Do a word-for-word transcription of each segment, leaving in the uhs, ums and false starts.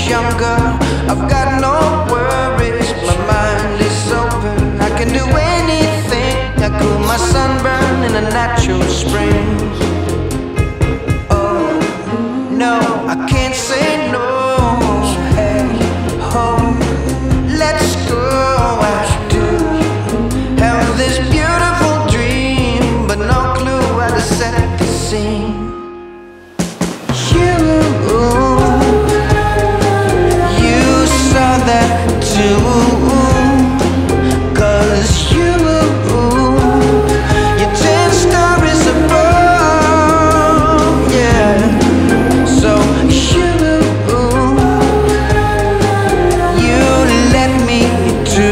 younger. I've got no worries, my mind is open. I can do anything. I cool my sunburn in a natural spring. Oh, no, I can't say no. Hey, ho, let's go. I do have this beautiful dream, but no clue how to set the scene. You, you saw that too. Cause you, you're ten stories above, yeah. So you, you let me do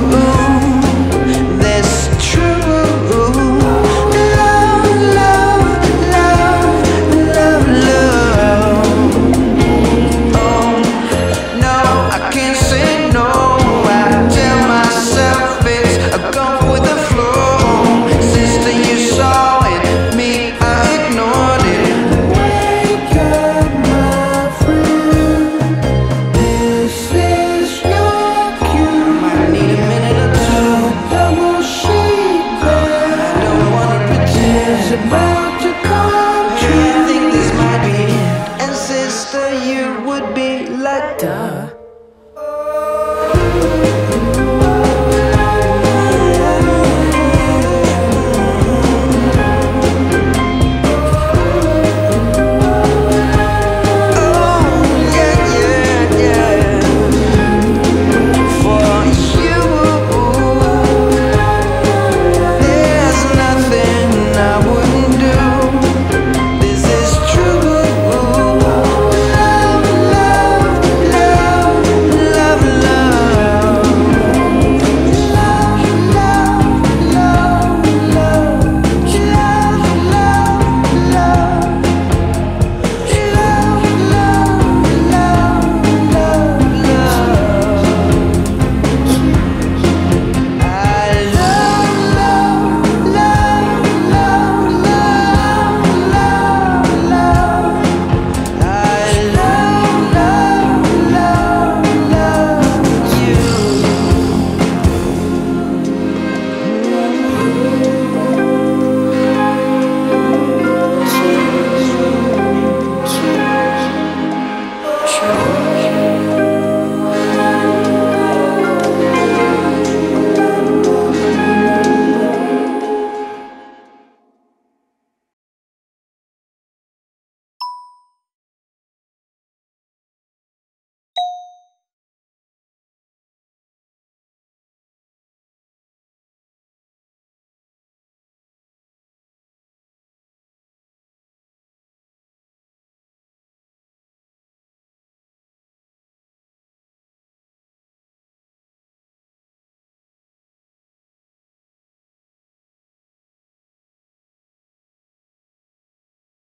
this true love, love, love, love, love. Oh, no, I can't say no. I tell myself it's a go with the flow. Sister, you saw it, me, I ignored it. Wake up, my friend. This is your cue. I might need a minute or two. Double sheet there. I don't wanna pretend it's about to come true. I think this might be it. And sister, you would be like, duh.